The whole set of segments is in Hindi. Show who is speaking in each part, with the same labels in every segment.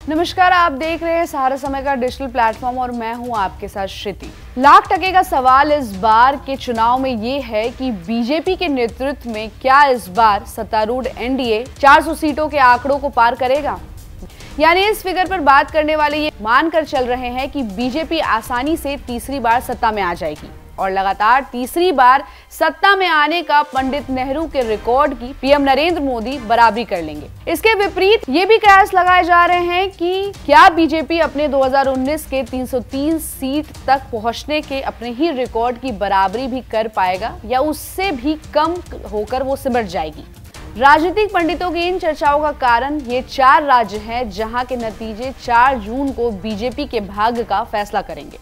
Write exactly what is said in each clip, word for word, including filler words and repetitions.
Speaker 1: नमस्कार, आप देख रहे हैं सहारा समय का डिजिटल प्लेटफॉर्म और मैं हूं आपके साथ श्रुति। लाख टके का सवाल इस बार के चुनाव में ये है कि बीजेपी के नेतृत्व में क्या इस बार सत्तारूढ़ एनडीए चार सौ सीटों के आंकड़ों को पार करेगा। यानी इस फिगर पर बात करने वाले ये मानकर चल रहे हैं कि बीजेपी आसानी से तीसरी बार सत्ता में आ जाएगी और लगातार तीसरी बार सत्ता में आने का पंडित नेहरू के रिकॉर्ड की पीएम नरेंद्र मोदी बराबरी कर लेंगे। इसके विपरीत ये भी कयास लगाए जा रहे हैं कि क्या बीजेपी अपने दो हज़ार उन्नीस के तीन सौ तीन सीट तक पहुंचने के अपने ही रिकॉर्ड की बराबरी भी कर पाएगा या उससे भी कम होकर वो सिमट जाएगी। राजनीतिक पंडितों की इन चर्चाओं का कारण ये चार राज्य हैं जहां के नतीजे चार जून को बीजेपी के भाग्य का फैसला करेंगे।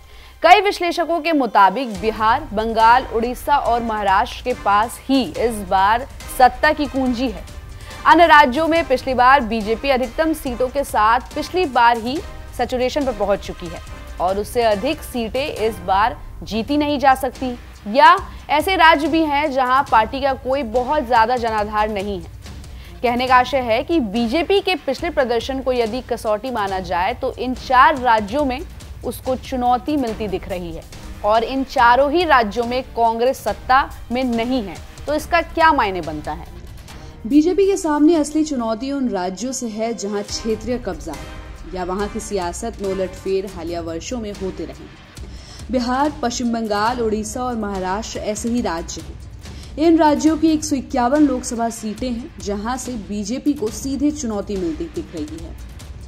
Speaker 1: कई विश्लेषकों के मुताबिक बिहार, बंगाल, उड़ीसा और महाराष्ट्र के पास ही इस बार सत्ता की कुंजी है। अन्य राज्यों में पिछली बार बीजेपी अधिकतम सीटों के साथ पिछली बार ही सैचुरेशन पर पहुंच चुकी है और उससे अधिक सीटें इस बार जीती नहीं जा सकती। या ऐसे राज्य भी हैं जहां पार्टी का कोई बहुत ज्यादा जनाधार नहीं है। कहने का आशय है कि बीजेपी के पिछले प्रदर्शन को यदि कसौटी माना जाए तो इन चार राज्यों में उसको चुनौती मिलती दिख रही है और इन चारों ही राज्यों में कांग्रेस सत्ता में नहीं है। तो इसका क्या मायने बनता है?
Speaker 2: बीजेपी के सामने असली चुनौती उन राज्यों से है जहां क्षेत्रीय कब्जा है या वहां की सियासत में उलटफेर हालिया वर्षों में होते रहे। बिहार, पश्चिम बंगाल, उड़ीसा और महाराष्ट्र ऐसे ही राज्य हैं। इन राज्यों की एक सौ इक्यावन लोकसभा सीटें हैं जहां से बीजेपी को सीधे चुनौती मिलती दिख रही है।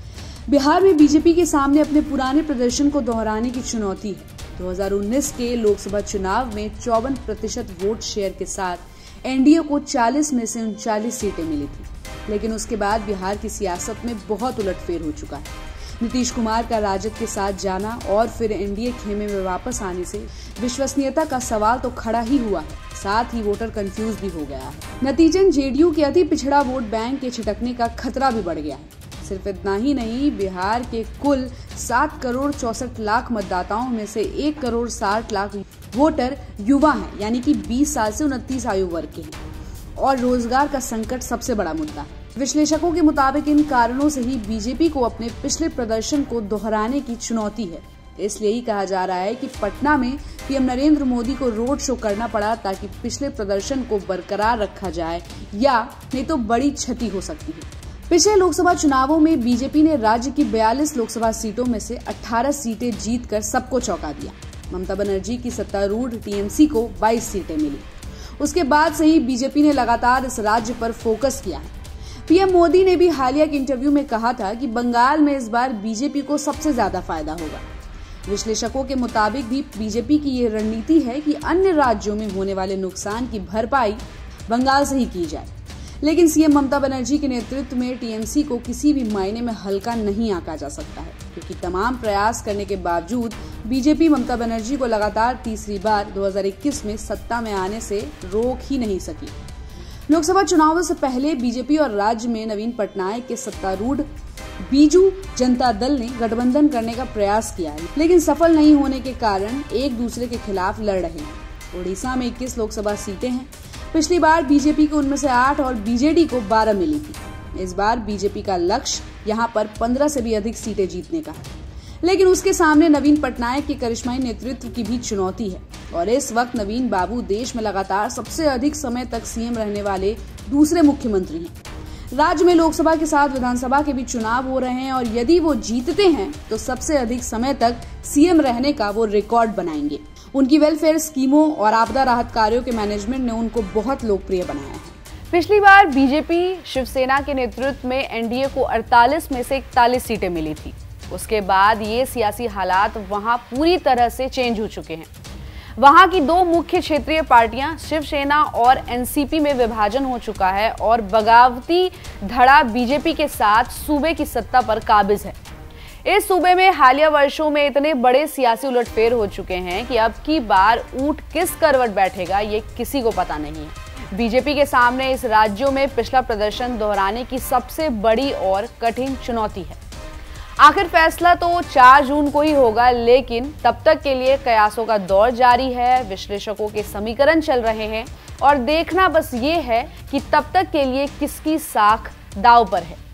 Speaker 2: बिहार में बीजेपी के सामने अपने पुराने प्रदर्शन को दोहराने की चुनौती है। दो हज़ार उन्नीस के लोकसभा चुनाव में चौवन प्रतिशत वोट शेयर के साथ एनडीए को चालीस में से उनचालीस सीटें मिली थी, लेकिन उसके बाद बिहार की सियासत में बहुत उलटफेर हो चुका है। नीतीश कुमार का राजद के साथ जाना और फिर एनडीए खेमे में वापस आने से विश्वसनीयता का सवाल तो खड़ा ही हुआ है, साथ ही वोटर कंफ्यूज भी हो गया है। नतीजन जेडीयू के अति पिछड़ा वोट बैंक के छिटकने का खतरा भी बढ़ गया है। सिर्फ इतना ही नहीं, बिहार के कुल सात करोड़ चौसठ लाख मतदाताओं में से एक करोड़ साठ लाख वोटर युवा हैं, यानी कि बीस साल से उनतीस आयु वर्ग के हैं और रोजगार का संकट सबसे बड़ा मुद्दा है। विश्लेषकों के मुताबिक इन कारणों से ही बीजेपी को अपने पिछले प्रदर्शन को दोहराने की चुनौती है। इसलिए ही कहा जा रहा है कि पटना में पीएम नरेंद्र मोदी को रोड शो करना पड़ा ताकि पिछले प्रदर्शन को बरकरार रखा जाए, या नहीं तो बड़ी क्षति हो सकती है। पिछले लोकसभा चुनावों में बीजेपी ने राज्य की बयालीस लोकसभा सीटों में से अठारह सीटें जीतकर सबको चौंका दिया। ममता बनर्जी की सत्तारूढ़ टीएमसी को बाईस सीटें मिली। उसके बाद से ही बीजेपी ने लगातार इस राज्य पर फोकस किया है। पीएम मोदी ने भी हालिया के इंटरव्यू में कहा था कि बंगाल में इस बार बीजेपी को सबसे ज्यादा फायदा होगा। विश्लेषकों के मुताबिक भी बीजेपी की ये रणनीति है कि अन्य राज्यों में होने वाले नुकसान की भरपाई बंगाल से ही की जाए। लेकिन सीएम ममता बनर्जी के नेतृत्व में टीएमसी को किसी भी मायने में हल्का नहीं आंका जा सकता है, क्योंकि तमाम प्रयास करने के बावजूद बीजेपी ममता बनर्जी को लगातार तीसरी बार दो हज़ार इक्कीस में सत्ता में आने से रोक ही नहीं सकी। लोकसभा चुनावों से पहले बीजेपी और राज्य में नवीन पटनायक के सत्तारूढ़ बीजू जनता दल ने गठबंधन करने का प्रयास किया है, लेकिन सफल नहीं होने के कारण एक दूसरे के खिलाफ लड़ रहे हैं। उड़ीसा में इक्कीस लोकसभा सीटें हैं। पिछली बार बीजेपी को उनमें से आठ और बीजेडी को बारह मिली थी। इस बार बीजेपी का लक्ष्य यहां पर पंद्रह से भी अधिक सीटें जीतने का है, लेकिन उसके सामने नवीन पटनायक के करिश्माई नेतृत्व की भी चुनौती है और इस वक्त नवीन बाबू देश में लगातार सबसे अधिक समय तक सीएम रहने वाले दूसरे मुख्यमंत्री हैं। राज्य में लोकसभा के साथ विधानसभा के भी चुनाव हो रहे हैं और यदि वो जीतते हैं तो सबसे अधिक समय तक सीएम रहने का वो रिकॉर्ड बनाएंगे। उनकी वेलफेयर स्कीमों और आपदा राहत कार्यों के मैनेजमेंट ने उनको बहुत लोकप्रिय बनाया है।
Speaker 1: पिछली बार बीजेपी शिवसेना के नेतृत्व में एनडीए को अड़तालीस में से इकतालीस सीटें मिली थी। उसके बाद ये सियासी हालात वहां पूरी तरह से चेंज हो चुके हैं। वहां की दो मुख्य क्षेत्रीय पार्टियां शिवसेना और एनसीपी में विभाजन हो चुका है और बगावती धड़ा बीजेपी के साथ सूबे की सत्ता पर काबिज है। इस सूबे में हालिया वर्षों में इतने बड़े सियासी उलटफेर हो चुके हैं कि अब की बार ऊंट किस करवट बैठेगा ये किसी को पता नहीं है। बीजेपी के सामने इस राज्यों में पिछला प्रदर्शन दोहराने की सबसे बड़ी और कठिन चुनौती है। आखिर फैसला तो चार जून को ही होगा, लेकिन तब तक के लिए कयासों का दौर जारी है, विश्लेषकों के समीकरण चल रहे हैं और देखना बस ये है कि तब तक के लिए किसकी साख दांव पर है।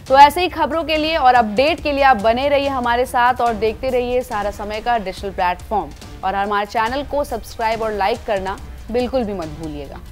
Speaker 1: तो ऐसे ही खबरों के लिए और अपडेट के लिए आप बने रहिए हमारे साथ और देखते रहिए सारा समय का डिजिटल प्लेटफॉर्म। और हमारे चैनल को सब्सक्राइब और लाइक करना बिल्कुल भी मत भूलिएगा।